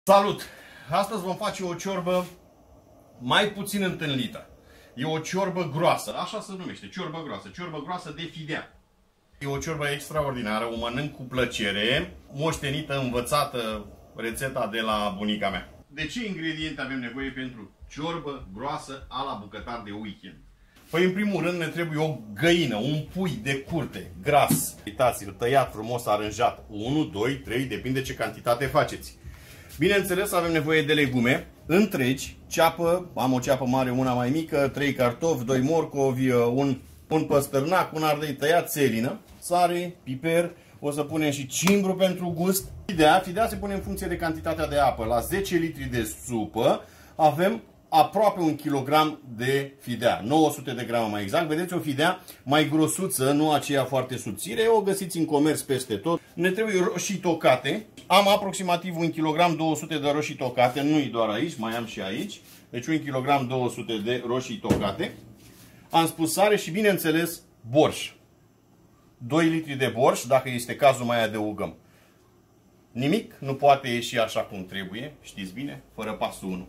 Salut! Astăzi vom face o ciorbă mai puțin întâlnită. E o ciorbă groasă, așa se numește, ciorbă groasă de fidea. E o ciorbă extraordinară, o mănânc cu plăcere, moștenită, învățată rețeta de la bunica mea. De ce ingrediente avem nevoie pentru ciorbă groasă a la bucătar de weekend? Păi în primul rând ne trebuie o găină, un pui de curte, gras. Uitați-l, tăiat frumos, aranjat. 1, 2, 3, depinde ce cantitate faceți. Bineînțeles, avem nevoie de legume întregi, ceapă, am o ceapă mare, una mai mică, 3 cartofi, 2 morcovi, un păstărnac, un ardei tăiat, țelină, sare, piper, o să punem și cimbru pentru gust. Fidea se pune în funcție de cantitatea de apă. La 10 litri de supă avem aproape 1 kg de fidea, 900 de grame mai exact. Vedeți, o fidea mai grosuță, nu aceea foarte subțire, o găsiți în comerț peste tot. Ne trebuie roșii tocate. Am aproximativ 1 kg 200 de roșii tocate, nu-i doar aici, mai am și aici. Deci 1 kg 200 de roșii tocate. Am spus sare și, bineînțeles, borș. 2 litri de borș, dacă este cazul mai adăugăm. Nimic nu poate ieși așa cum trebuie, știți bine, fără pasul 1.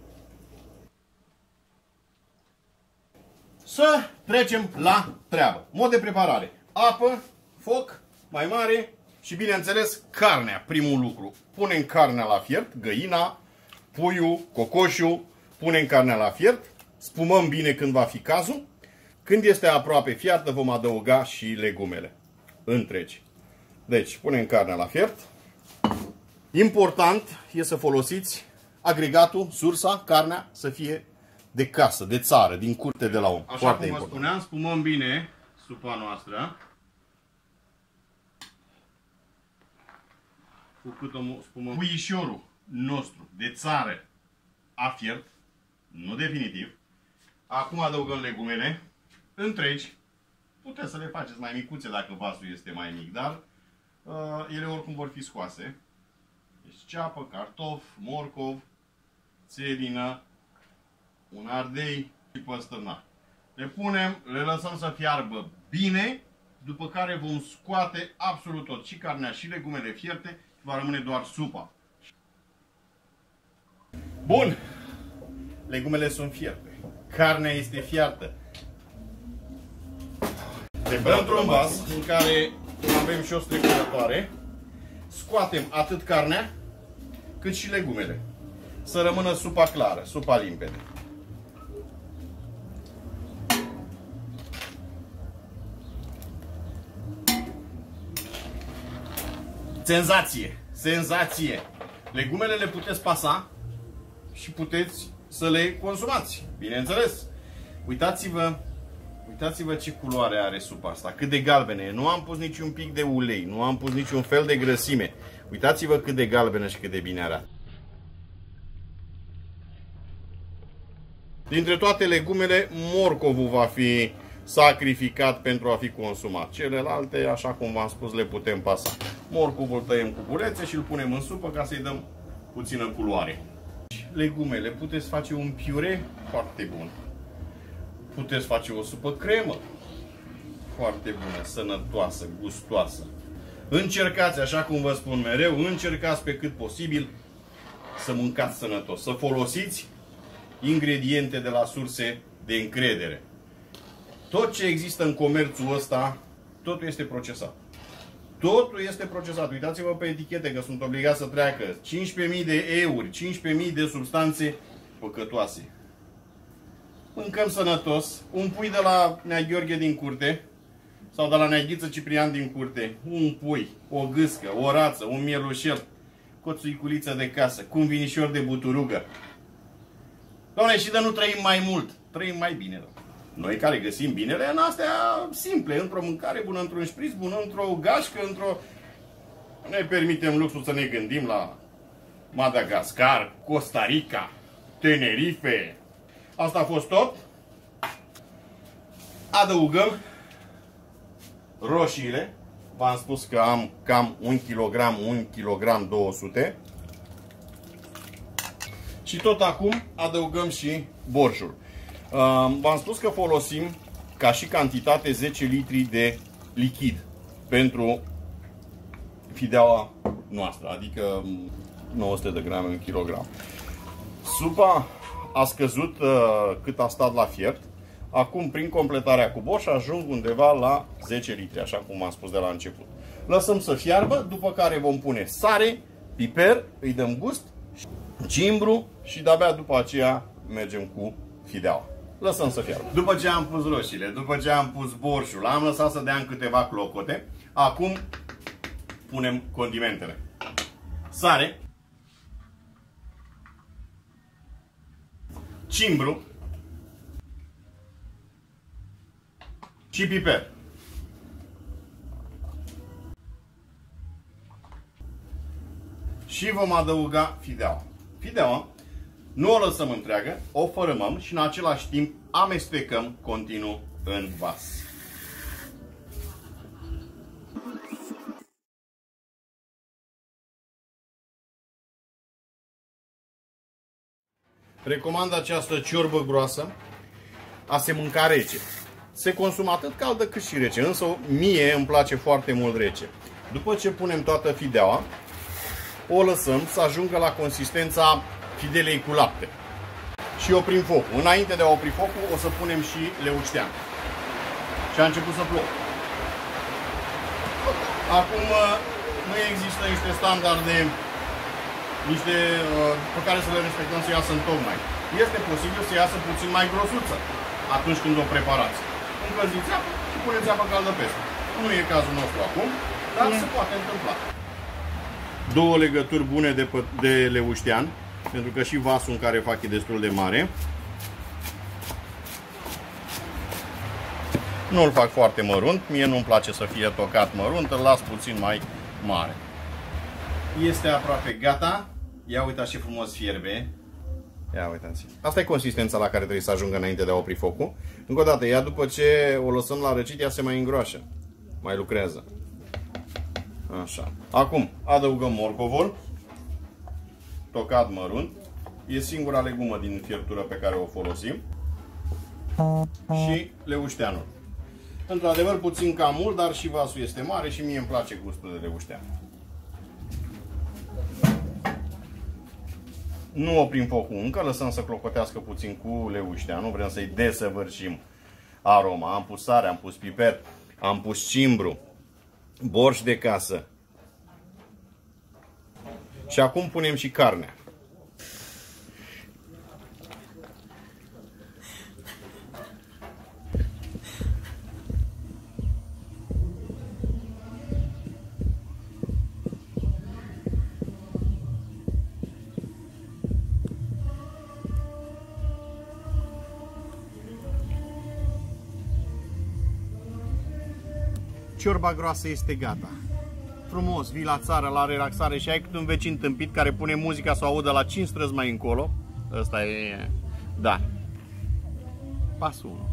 Să trecem la treabă. Mod de preparare. Apă, foc mai mare și, bineînțeles, carnea, primul lucru. Punem carnea la fiert, găina, puiul, cocoșul, punem carnea la fiert, spumăm bine când va fi cazul. Când este aproape fiartă, vom adăuga și legumele întregi. Deci, punem carnea la fiert. Important e să folosiți agregatul, sursa, carnea să fie de casă, de țară, din curte de la om. Așa foarte cum vă spuneam, spumăm bine supa noastră. Cu cât o spumăm. Puișorul nostru de țară a fiert, nu definitiv. Acum adăugăm legumele întregi. Puteți să le faceți mai micuțe dacă vasul este mai mic, dar ele oricum vor fi scoase. Deci ceapă, cartof, morcov, țelină, un ardei și păstărnac. Le punem, le lăsăm să fiarbă bine, după care vom scoate absolut tot, și carnea și legumele fierte, va rămâne doar supa. Bun! Legumele sunt fierte. Carnea este fiartă. Le băgăm într-un vas în care avem și o strecurătoare. Scoatem atât carnea cât și legumele. Să rămână supa clară, supa limpede. Senzație! Senzație! Legumele le puteți pasa și puteți să le consumați. Bineînțeles! Uitați-vă ce culoare are supa asta, cât de galbenă e. Nu am pus niciun pic de ulei, nu am pus niciun fel de grăsime. Uitați-vă cât de galbenă și cât de bine arată. Dintre toate legumele, morcovul va fi sacrificat pentru a fi consumat. Celelalte, așa cum v-am spus, le putem pasa. Morcovul tăiem cu burețe și îl punem în supă ca să-i dăm puțină culoare. Legumele, puteți face un piure foarte bun. Puteți face o supă cremă foarte bună, sănătoasă, gustoasă. Încercați, așa cum vă spun mereu, încercați pe cât posibil să mâncați sănătos. Să folosiți ingrediente de la surse de încredere. Tot ce există în comerțul ăsta, totul este procesat. Totul este procesat. Uitați-vă pe etichete că sunt obligați să treacă 15.000 de euri, 15.000 de substanțe păcătoase. Mâncăm sănătos. Un pui de la Nea Gheorghe din curte sau de la Nea Ghiță Ciprian din curte. Un pui, o gâscă, o rață, un mielușel, cu o țuiculiță de casă, cu un vinișor de buturugă. Doamne, și de nu trăim mai mult, trăim mai bine. Noi care găsim binele în astea simple, într-o mâncare bună, într-un șpriț bun, într-o gașcă, ne permitem luxul să ne gândim la Madagascar, Costa Rica, Tenerife. Asta a fost tot. Adăugăm roșiile. V-am spus că am cam 1 kg 200. Și tot acum adăugăm și borșul. V-am spus că folosim ca și cantitate 10 litri de lichid pentru fideaua noastră. Adică 900 de grame, 1 kg. Supa a scăzut cât a stat la fiert. Acum, prin completarea cu Bosch, ajung undeva la 10 litri, așa cum am spus de la început. Lăsăm să fiarbă, după care vom pune sare, piper, îi dăm gust, cimbru și de-abia după aceea mergem cu fideaua. Lăsăm să fiarbă. După ce am pus roșiile, după ce am pus borșul, am lăsat să dea în câteva clocote. Acum punem condimentele. Sare, cimbru și piper. Și vom adăuga fideaua. Fideaua nu o lăsăm întreagă, o fărâmăm și în același timp amestecăm continuu în vas. Recomand această ciorbă groasă a se mânca rece. Se consumă atât caldă cât și rece, însă mie îmi place foarte mult rece. După ce punem toată fideaua, o lăsăm să ajungă la consistența fidelei cu lapte. Și oprim focul. Înainte de a opri focul, o să punem și leuștean. Și a început să plouă. Acum nu există niște standarde pe care să le respectăm să iasă întocmai. Este posibil să iasă puțin mai grosuță atunci când o preparați. Încălziți apă și puneți apă caldă peste. Nu e cazul nostru acum, dar se poate întâmpla. Două legături bune de leuștean, pentru că și vasul în care fac e destul de mare. Nu îl fac foarte mărunt, mie nu-mi place să fie tocat mărunt, îl las puțin mai mare. Este aproape gata. Ia uitați ce frumos fierbe. Ia uitați. Asta e consistența la care trebuie să ajungă înainte de a opri focul. Încă o dată, ea după ce o lăsăm la răcit, ea se mai îngroașă. Mai lucrează. Așa. Acum adăugăm morcovul. Tocat mărunt. E singura legumă din fiertură pe care o folosim. Și leușteanul. Într-adevăr puțin cam mult, dar și vasul este mare și mie îmi place gustul de leuștean. Nu oprim focul încă, lăsăm să clocotească puțin cu leușteanul, vrem să-i desăvârșim aroma. Am pus sare, am pus piper, am pus cimbru, borș de casă. Și acum punem și carnea. Ciorba groasă este gata. Frumos, vii la țară, la relaxare și ai cât un vecin tâmpit care pune muzica să o audă la 5 străzi mai încolo. Ăsta e... da. Pasul 1.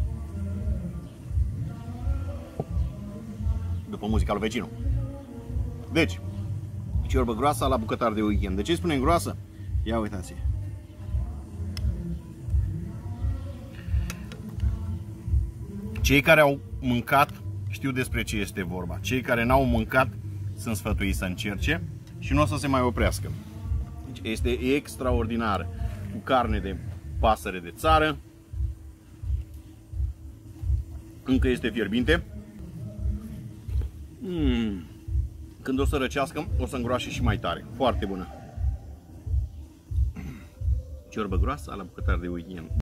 După muzica lui vecinul. Deci, ciorbă groasă la bucătar de weekend. De ce spunem groasă? Ia uitați. Cei care au mâncat știu despre ce este vorba. Cei care n-au mâncat sunt sfătuiți să încerce și nu o să se mai oprească. Deci este extraordinar. Cu carne de pasăre de țară. Încă este fierbinte. Când o să răcească, o să îngroașe și mai tare. Foarte bună. Ciorbă groasă la bucătar de weekend.